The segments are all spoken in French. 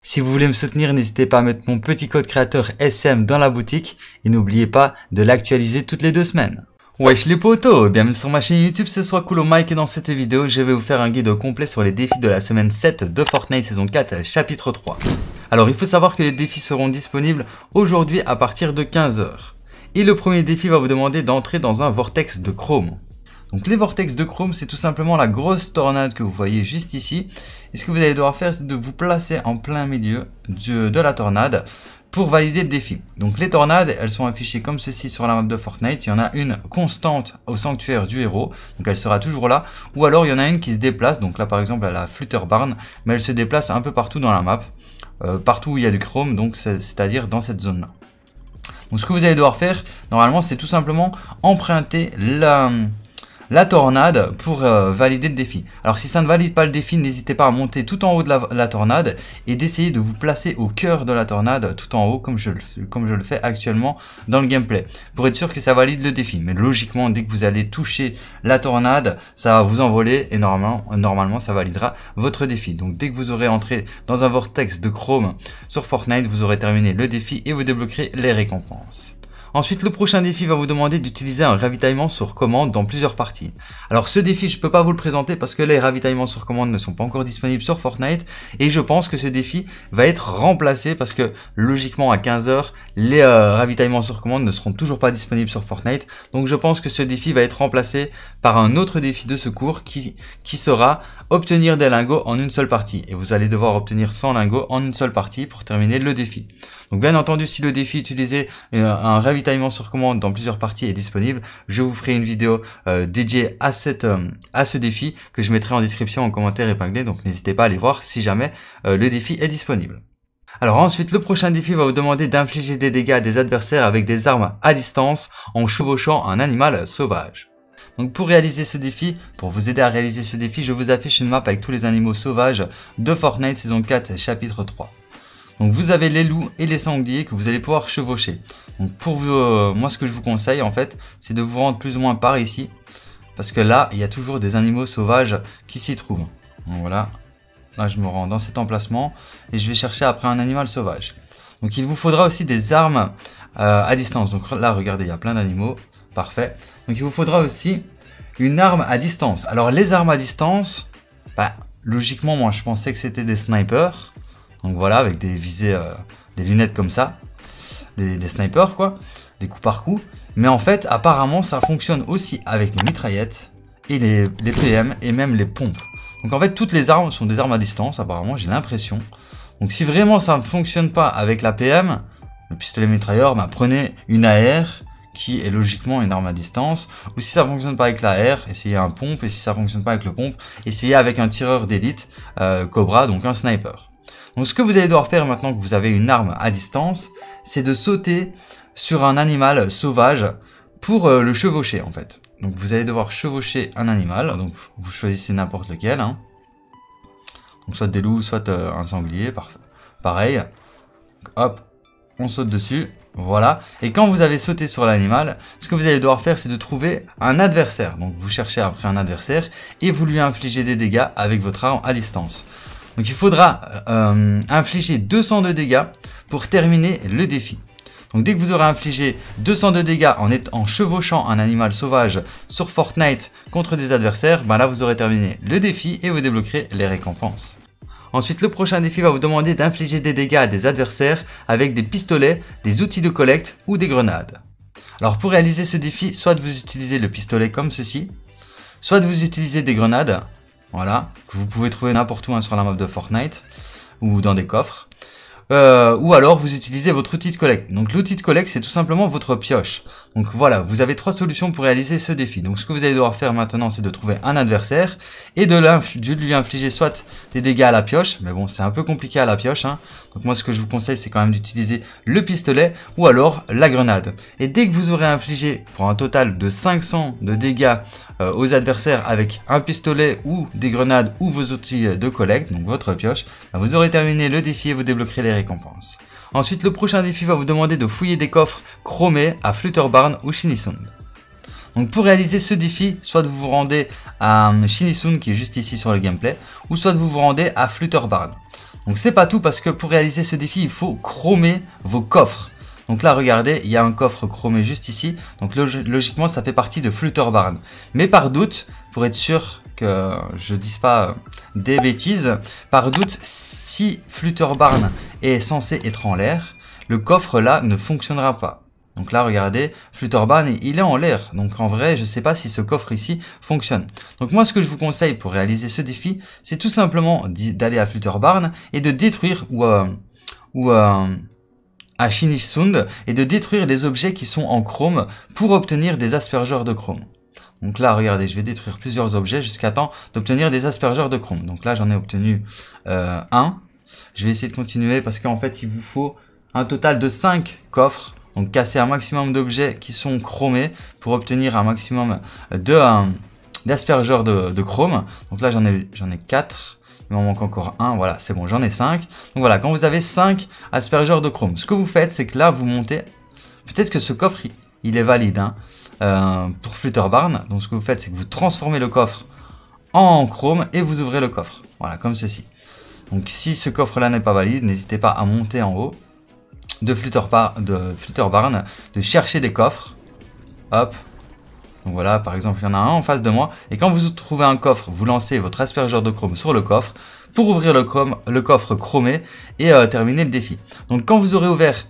Si vous voulez me soutenir, n'hésitez pas à mettre mon petit code créateur SM dans la boutique et n'oubliez pas de l'actualiser toutes les 2 semaines. Wesh les potos, bienvenue sur ma chaîne YouTube, c'est Cool Mike et dans cette vidéo, je vais vous faire un guide complet sur les défis de la semaine 7 de Fortnite saison 4 chapitre 3. Alors il faut savoir que les défis seront disponibles aujourd'hui à partir de 15 h. Et le premier défi va vous demander d'entrer dans un vortex de chrome. Donc les vortex de chrome, c'est tout simplement la grosse tornade que vous voyez juste ici. Et ce que vous allez devoir faire, c'est de vous placer en plein milieu de la tornade pour valider le défi. Donc les tornades, elles sont affichées comme ceci sur la map de Fortnite. Il y en a une constante au sanctuaire du héros, donc elle sera toujours là. Ou alors il y en a une qui se déplace, donc là par exemple elle a Flutterbarn, mais elle se déplace un peu partout dans la map, partout où il y a du chrome, donc c'est-à-dire dans cette zone-là. Donc ce que vous allez devoir faire, normalement, c'est tout simplement emprunter la tornade pour valider le défi. Alors si ça ne valide pas le défi, n'hésitez pas à monter tout en haut de la tornade et d'essayer de vous placer au cœur de la tornade tout en haut comme je le fais actuellement dans le gameplay pour être sûr que ça valide le défi. Mais logiquement, dès que vous allez toucher la tornade, ça va vous envoler et normalement ça validera votre défi. Donc dès que vous aurez entré dans un vortex de chrome sur Fortnite, vous aurez terminé le défi et vous débloquerez les récompenses. Ensuite, le prochain défi va vous demander d'utiliser un ravitaillement sur commande dans plusieurs parties. Alors ce défi, je ne peux pas vous le présenter parce que les ravitaillements sur commande ne sont pas encore disponibles sur Fortnite et je pense que ce défi va être remplacé parce que logiquement à 15 h, les ravitaillements sur commande ne seront toujours pas disponibles sur Fortnite. Donc je pense que ce défi va être remplacé par un autre défi de secours qui sera obtenir des lingots en une seule partie. Et vous allez devoir obtenir 100 lingots en une seule partie pour terminer le défi. Donc bien entendu, si le défi utiliser un ravitaillement sur commande dans plusieurs parties est disponible, je vous ferai une vidéo dédiée à ce défi que je mettrai en description en commentaire épinglé. Donc n'hésitez pas à aller voir si jamais le défi est disponible. Alors ensuite, le prochain défi va vous demander d'infliger des dégâts à des adversaires avec des armes à distance en chevauchant un animal sauvage. Donc pour réaliser ce défi, pour vous aider à réaliser ce défi, je vous affiche une map avec tous les animaux sauvages de Fortnite saison 4 chapitre 3. Donc vous avez les loups et les sangliers que vous allez pouvoir chevaucher. Donc pour vous, moi ce que je vous conseille en fait, c'est de vous rendre plus ou moins par ici. Parce que là, il y a toujours des animaux sauvages qui s'y trouvent. Donc voilà, là je me rends dans cet emplacement et je vais chercher après un animal sauvage. Donc il vous faudra aussi des armes à distance. Donc là regardez, il y a plein d'animaux. Parfait. Donc il vous faudra aussi une arme à distance. Alors les armes à distance, logiquement moi je pensais que c'était des snipers. Donc voilà, avec des visées, des lunettes comme ça. Des snipers quoi, des coups par coup. Mais en fait apparemment ça fonctionne aussi avec les mitraillettes et les PM et même les pompes. Donc en fait toutes les armes sont des armes à distance apparemment, j'ai l'impression. Donc si vraiment ça ne fonctionne pas avec la PM, le pistolet mitrailleur, prenez une AR qui est logiquement une arme à distance, ou si ça fonctionne pas avec la R, essayez un pompe, et si ça fonctionne pas avec le pompe, essayez avec un tireur d'élite, Cobra, donc un sniper. Donc ce que vous allez devoir faire maintenant que vous avez une arme à distance, c'est de sauter sur un animal sauvage pour le chevaucher en fait. Donc vous allez devoir chevaucher un animal, donc vous choisissez n'importe lequel, hein. Donc soit des loups, soit un sanglier, parfait. Pareil, hop, on saute dessus. Voilà, et quand vous avez sauté sur l'animal, ce que vous allez devoir faire, c'est de trouver un adversaire. Donc vous cherchez après un adversaire et vous lui infligez des dégâts avec votre arme à distance. Donc il faudra infliger 200 de dégâts pour terminer le défi. Donc dès que vous aurez infligé 200 de dégâts en chevauchant un animal sauvage sur Fortnite contre des adversaires, là vous aurez terminé le défi et vous débloquerez les récompenses. Ensuite, le prochain défi va vous demander d'infliger des dégâts à des adversaires avec des pistolets, des outils de collecte ou des grenades. Alors pour réaliser ce défi, soit vous utilisez le pistolet comme ceci, soit vous utilisez des grenades, voilà, que vous pouvez trouver n'importe où sur la map de Fortnite ou dans des coffres. Ou alors vous utilisez votre outil de collecte. Donc l'outil de collecte, c'est tout simplement votre pioche. Donc voilà, vous avez 3 solutions pour réaliser ce défi. Donc ce que vous allez devoir faire maintenant, c'est de trouver un adversaire et de lui infliger soit des dégâts à la pioche, mais bon c'est un peu compliqué à la pioche, hein. Donc moi ce que je vous conseille, c'est quand même d'utiliser le pistolet ou alors la grenade. Et dès que vous aurez infligé pour un total de 500 de dégâts aux adversaires avec un pistolet ou des grenades ou vos outils de collecte, donc votre pioche, vous aurez terminé le défi et vous débloquerez les récompenses. Ensuite, le prochain défi va vous demander de fouiller des coffres chromés à Flutterbarn ou Shinny-Sound. Donc pour réaliser ce défi, soit vous vous rendez à Shinny-Sound qui est juste ici sur le gameplay, ou soit vous vous rendez à Flutterbarn. Donc c'est pas tout parce que pour réaliser ce défi, il faut chromer vos coffres. Donc là, regardez, il y a un coffre chromé juste ici. Donc logiquement, ça fait partie de Flutterbarn. Mais par doute, pour être sûr que je dise pas des bêtises, par doute, si Flutterbarn est censé être en l'air, le coffre là ne fonctionnera pas. Donc là, regardez, Flutterbarn, il est en l'air. Donc en vrai, je ne sais pas si ce coffre ici fonctionne. Donc moi, ce que je vous conseille pour réaliser ce défi, c'est tout simplement d'aller à Flutterbarn et de détruire à Shiny Sound et de détruire les objets qui sont en chrome pour obtenir des aspergeurs de chrome. Donc là, regardez, je vais détruire plusieurs objets jusqu'à temps d'obtenir des aspergeurs de chrome. Donc là, j'en ai obtenu un. Je vais essayer de continuer parce qu'en fait, il vous faut un total de 5 coffres. Donc casser un maximum d'objets qui sont chromés pour obtenir un maximum d'aspergeurs de chrome. Donc là, j'en ai 4. Il m'en manque encore un, voilà, c'est bon, j'en ai 5. Donc voilà, quand vous avez 5 aspergeurs de chrome, ce que vous faites, c'est que là, vous montez. Peut-être que ce coffre, il est valide pour Flutterbarn. Donc ce que vous faites, c'est que vous transformez le coffre en chrome et vous ouvrez le coffre. Voilà, comme ceci. Donc si ce coffre-là n'est pas valide, n'hésitez pas à monter en haut de Flutterbarn, de chercher des coffres. Hop. Donc voilà, par exemple, il y en a un en face de moi. Et quand vous trouvez un coffre, vous lancez votre aspergeur de chrome sur le coffre pour ouvrir le coffre chromé et terminer le défi. Donc quand vous aurez ouvert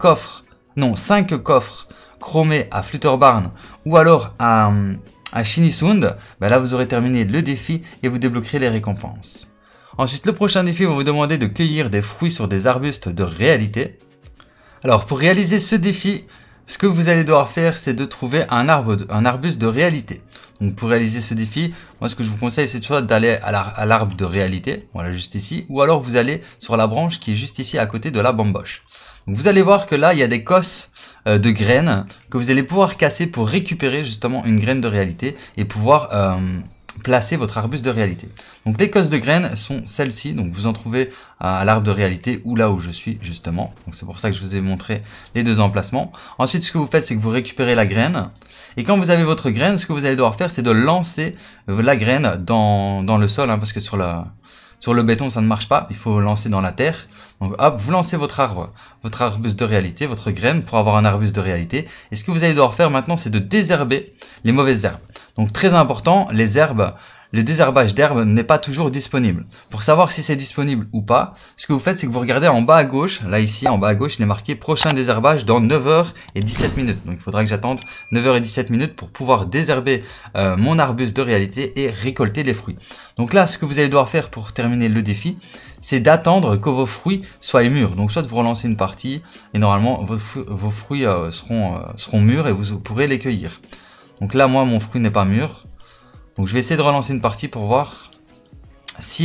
5 coffres chromés à Flutterbarn ou alors à Shiny Sound, bah là vous aurez terminé le défi et vous débloquerez les récompenses. Ensuite, le prochain défi va vous demander de cueillir des fruits sur des arbustes de réalité. Alors pour réaliser ce défi, ce que vous allez devoir faire, c'est de trouver un arbuste de réalité. Donc pour réaliser ce défi, moi ce que je vous conseille, c'est soit d'aller à l'arbre de réalité, voilà juste ici, ou alors vous allez sur la branche qui est juste ici à côté de la bamboche. Donc vous allez voir que là, il y a des cosses de graines que vous allez pouvoir casser pour récupérer justement une graine de réalité et pouvoir placer votre arbuste de réalité. Donc les cosses de graines sont celles-ci, donc vous en trouvez à l'arbre de réalité ou là où je suis justement. Donc c'est pour ça que je vous ai montré les deux emplacements. Ensuite, ce que vous faites, c'est que vous récupérez la graine. Et quand vous avez votre graine, ce que vous allez devoir faire, c'est de lancer la graine dans le sol, parce que sur le béton, ça ne marche pas. Il faut lancer dans la terre. Donc hop, vous lancez votre arbuste de réalité, votre graine pour avoir un arbuste de réalité. Et ce que vous allez devoir faire maintenant, c'est de désherber les mauvaises herbes. Donc très important, le désherbage d'herbes n'est pas toujours disponible. Pour savoir si c'est disponible ou pas, ce que vous faites, c'est que vous regardez en bas à gauche. Là, ici, en bas à gauche, il est marqué prochain désherbage dans 9h et 17 minutes. Donc il faudra que j'attende 9h et 17 minutes pour pouvoir désherber mon arbuste de réalité et récolter les fruits. Donc là, ce que vous allez devoir faire pour terminer le défi, c'est d'attendre que vos fruits soient mûrs. Donc soit vous relancez une partie et normalement vos fruits seront mûrs et vous pourrez les cueillir. Donc là, moi, mon fruit n'est pas mûr. Donc je vais essayer de relancer une partie pour voir si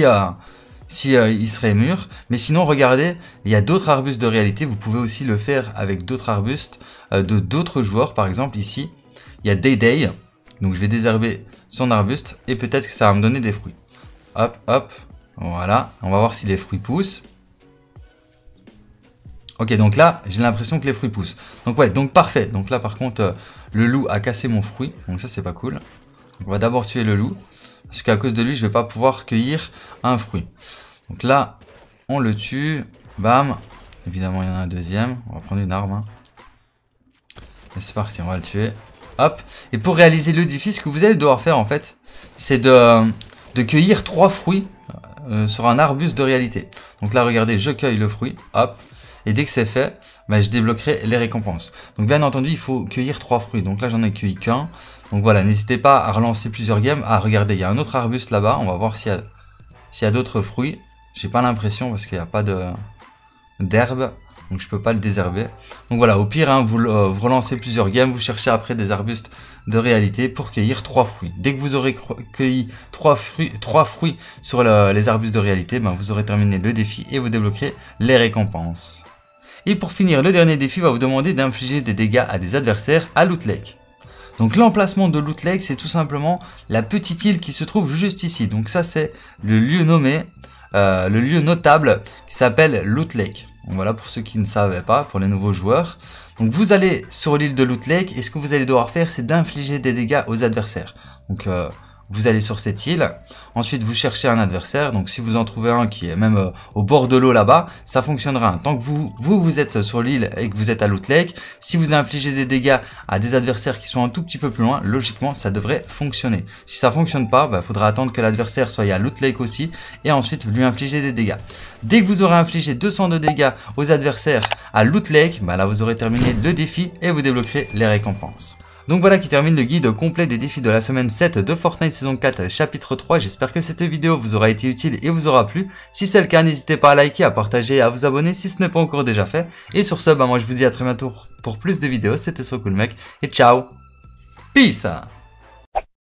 il serait mûr. Mais sinon, regardez, il y a d'autres arbustes de réalité. Vous pouvez aussi le faire avec d'autres arbustes de d'autres joueurs. Par exemple, ici, il y a Day. Donc je vais désherber son arbuste et peut-être que ça va me donner des fruits. Hop, hop. Voilà, on va voir si les fruits poussent. Ok, donc là, j'ai l'impression que les fruits poussent. Donc ouais, donc parfait. Donc là, par contre, le loup a cassé mon fruit. Donc ça, c'est pas cool. Donc on va d'abord tuer le loup. Parce qu'à cause de lui, je vais pas pouvoir cueillir un fruit. Donc là, on le tue. Bam. Évidemment, il y en a un deuxième. On va prendre une arme. Et c'est parti, on va le tuer. Hop. Et pour réaliser le défi, ce que vous allez devoir faire, en fait, c'est de cueillir 3 fruits sur un arbuste de réalité. Donc là, regardez, je cueille le fruit. Hop. Et dès que c'est fait, je débloquerai les récompenses. Donc bien entendu, il faut cueillir 3 fruits. Donc là, j'en ai cueilli qu'un. Donc voilà, n'hésitez pas à relancer plusieurs games. Ah, regardez, il y a un autre arbuste là-bas. On va voir s'il y a d'autres fruits. J'ai pas l'impression parce qu'il n'y a pas d'herbe. Donc je peux pas le désherber. Donc voilà, au pire, vous relancez plusieurs games. Vous cherchez après des arbustes de réalité pour cueillir 3 fruits. Dès que vous aurez cueilli 3 fruits sur les arbustes de réalité, vous aurez terminé le défi et vous débloquerez les récompenses. Et pour finir, le dernier défi va vous demander d'infliger des dégâts à des adversaires à Loot Lake. Donc l'emplacement de Loot Lake, c'est tout simplement la petite île qui se trouve juste ici. Donc ça, c'est le lieu nommé, le lieu notable qui s'appelle Loot Lake. Donc voilà, pour ceux qui ne savaient pas, pour les nouveaux joueurs. Donc vous allez sur l'île de Loot Lake et ce que vous allez devoir faire, c'est d'infliger des dégâts aux adversaires. Donc vous allez sur cette île. Ensuite, vous cherchez un adversaire. Donc, si vous en trouvez un qui est même au bord de l'eau là-bas, ça fonctionnera. Tant que vous êtes sur l'île et que vous êtes à Loot Lake, si vous infligez des dégâts à des adversaires qui sont un tout petit peu plus loin, logiquement, ça devrait fonctionner. Si ça fonctionne pas, il faudra attendre que l'adversaire soit à Loot Lake aussi et ensuite lui infliger des dégâts. Dès que vous aurez infligé 200 de dégâts aux adversaires à Loot Lake, là vous aurez terminé le défi et vous débloquerez les récompenses. Donc voilà qui termine le guide complet des défis de la semaine 7 de Fortnite saison 4 chapitre 3. J'espère que cette vidéo vous aura été utile et vous aura plu. Si c'est le cas, n'hésitez pas à liker, à partager et à vous abonner si ce n'est pas encore déjà fait. Et sur ce, moi je vous dis à très bientôt pour plus de vidéos. C'était SoCoolMec et ciao. Peace.